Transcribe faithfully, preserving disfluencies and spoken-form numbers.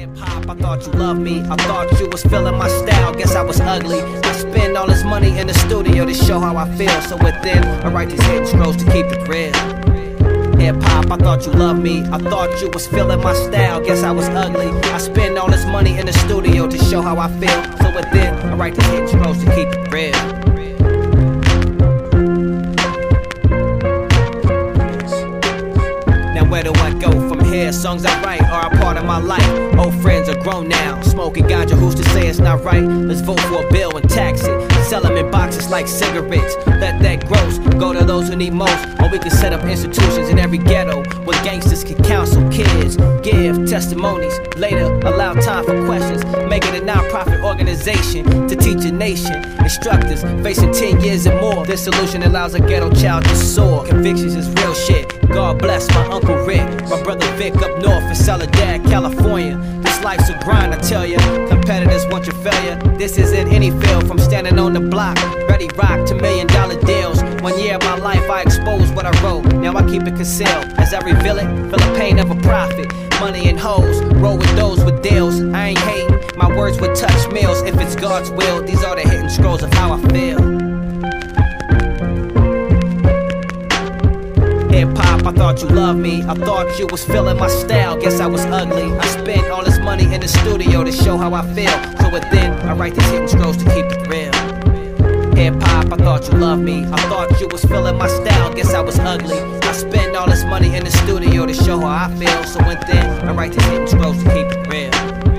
Hip-hop, I thought you loved me, I thought you was feeling my style, guess I was ugly. I spend all this money in the studio to show how I feel, so within I write these hidden scrolls to keep it real. Hip-hop, I thought you loved me, I thought you was feeling my style, guess I was ugly. I spend all this money in the studio to show how I feel, so within I write these hidden scrolls to keep it real. Where do I go from here? Songs I write are a part of my life. Old friends are grown now, smoking ganja, who's to say it's not right? Let's vote for a bill and tax it, sell them in boxes like cigarettes. Let that gross go to those who need most. Or we can set up institutions in every ghetto where gangsters can counsel kids, give testimonies, later allow time for questions. Make it a non-profit organization to teach a nation. Instructors facing ten years and more. This solution allows a ghetto child to soar. Convictions is real shit. God bless my Uncle Rick, my brother Vic up north in Soledad, California. This life's a grind, I tell ya. Competitors want your failure. This isn't any field, from standing on the block, ready rock to million dollar deals. One year of my life I exposed what I wrote. Now I keep it concealed. As I reveal it, feel the pain of a prophet. Money and hoes, roll with those with deals. I ain't hating, my words would touch mills. If it's God's will, these are the hidden scrolls of how I feel. Hip-hop, I thought you loved me, I thought you was feeling my style, guess I was ugly. I spent all this money in the studio to show how I feel, so within I write these hidden scrolls to keep it real. Hip-hop, I thought you loved me, I thought you was feeling my style, guess I was ugly. I spend all this money in the studio to show how I feel, so within I write these hidden scrolls to keep it real.